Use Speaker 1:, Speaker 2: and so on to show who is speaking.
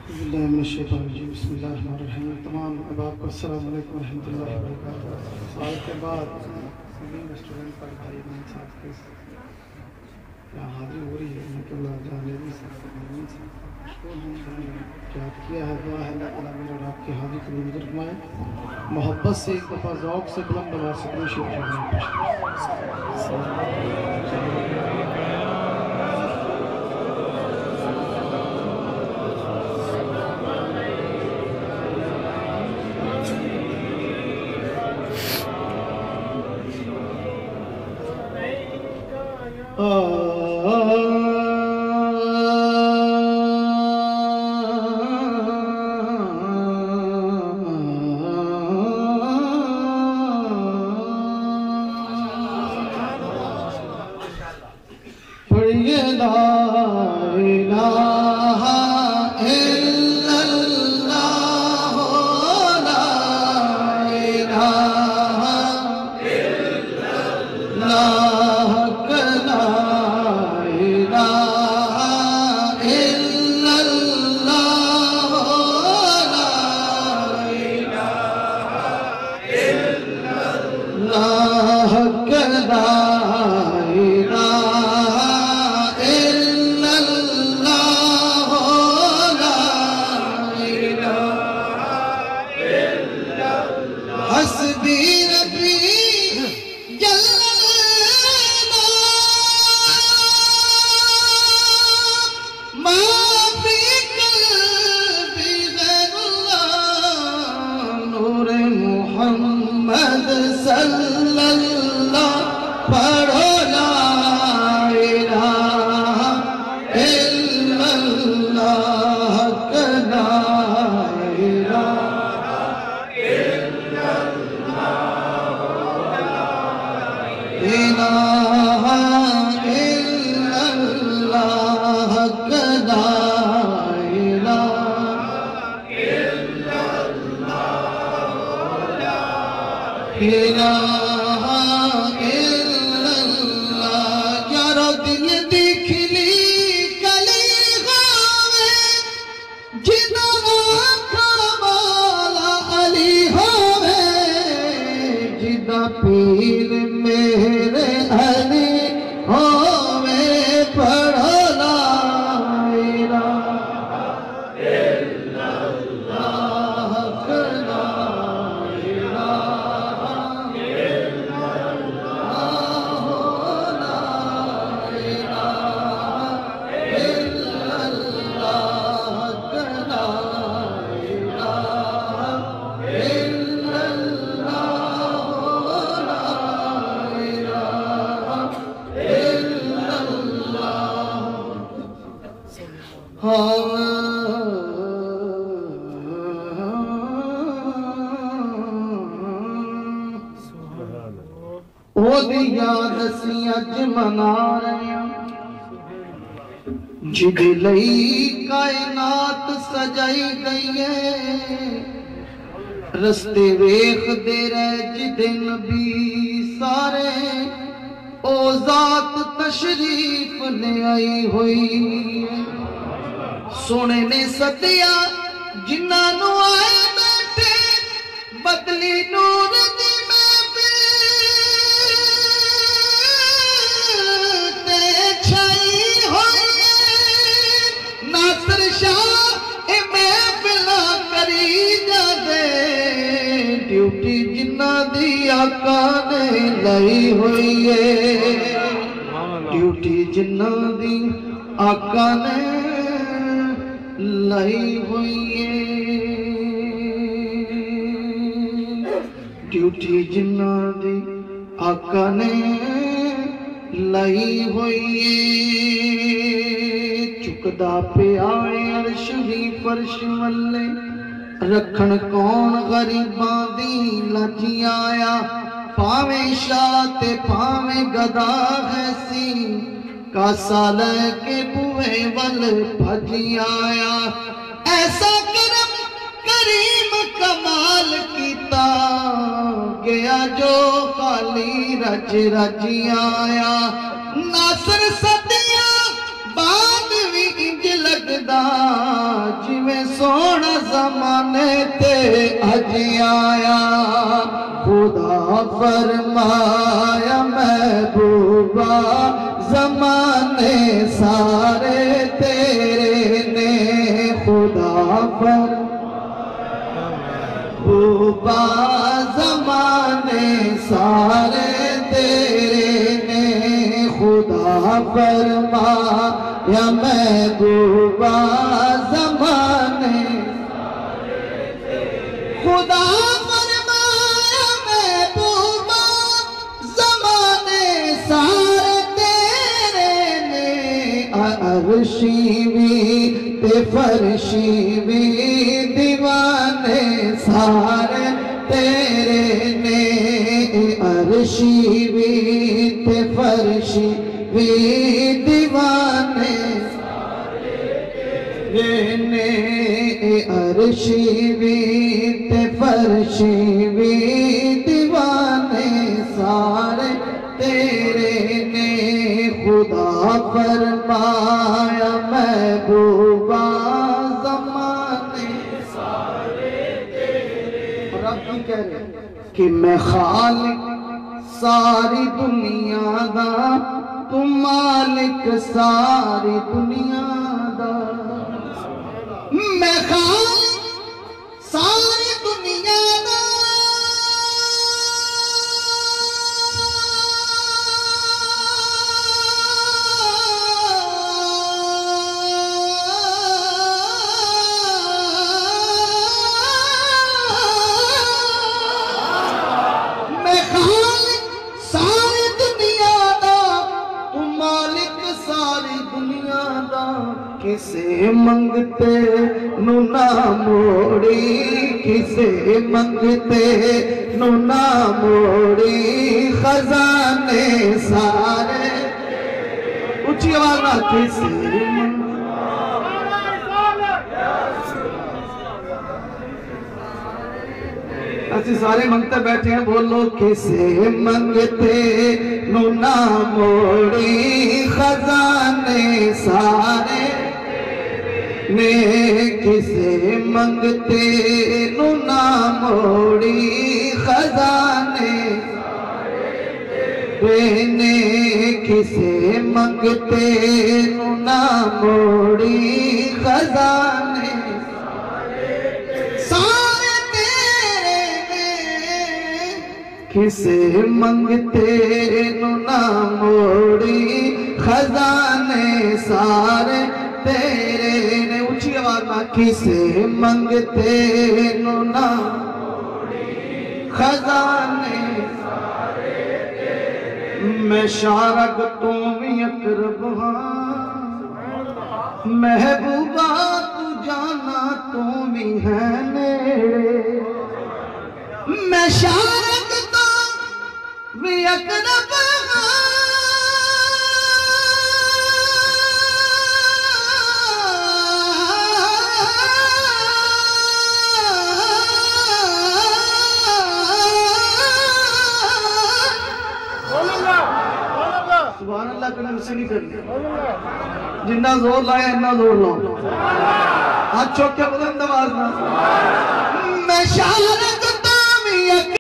Speaker 1: बिस्मिल्लाहिर्रहमानिर्रहीम। तमाम अहबाब को अस्सलाम वालेकुम रहमतुल्लाहि व बरकातहू। साल के बाद स्टूडेंट पर भाई बहन साहब के यहाँ हाजिर हो रही है। याद किया है, दुआ है अल्लाह ताला मेरे और आपकी हाजिर कबूल फरमाए। मोहब्बत से एक दफ़ा ज़ौक़ से बुलंद आवाज़ से जिदे लई कायनात सजाई गई है। रस्ते वेखदे रह जिदे नबी सारे ओ जात तशरीफ ले आई हुई है। सोने ने सदिया जिन्ना नु आए बैठे बदली नूर दी ड्यूटी जिन्ना दी आका ने लाई हुई है। ड्यूटी जिन्ना दी आका ने लाई हुई है। ड्यूटी जिन्ना दी आका ने लाई हुई है। चुकदा पे आए अर्श ही फर्श वल्ले रखन कौन गरीबां दी लजी आया। पावे शाह ते पावे गदा हैसी कासा लेके बुए वल भजी आया। ऐसा करम करीम कमाल कीता गया जो खाली रज रजी आया। नासर सदियां बाद भी इंज लगदा जिवें सो
Speaker 2: जियाया खुदा फरमाया महबूबा ज़माने सारे तेरे ने खुदा महबूबा ज़माने सारे तेरे ने खुदा फरमाया महबूबा ज़माने खुदा फरमाया महबूबा ज़माने सारे तेरे ने अर्शी भी ते फरशी भी दीवाने सारे तेरे ने अर्शी भी ते फरशी भी दीवाने ने अर्शी भी ते फरशी भी दीवाने सारे तेरे ने खुदा फरमाया महबूबा ज़माने सारे तेरे। और अब की कह रहे कि मैं खालिक सारी दुनिया दा तू मालिक सारी दुनिया दा मैं खालिक सारी दुनिया दा मैं खालिक सारी दुनिया दा तू मालिक सारी दुनिया दा किसे मंगते नु ना मोड़ी किसे मंगते नु ना मोड़ी खजाने सारे ऊंची आवाज ना किसे ऐसे सारे मंगते बैठे हैं बोलो किसे मंगते नु ना मोड़ी खजाने सारे ने किसे मंगते नु ना मोड़ी खजाने ने किसे मंगते नु ना मोड़ी खजाने सारे तेरे ने किसे मंगते नु ना मोड़ी खजाने सारे तेरे ने ऊंची आवाज में किसे मंगते नु ना खजाने मैं शारग तू भी अकरब हाँ महबूबा तू जाना तू भी है नेड़े मैं शारग तू भी अकरब हाँ सुभान अल्लाह कभी मुझसे नहीं करनी जिन्ना जोर लाया इन्ना जोर लाओ हाथ चौक के बुलंद आवाज ना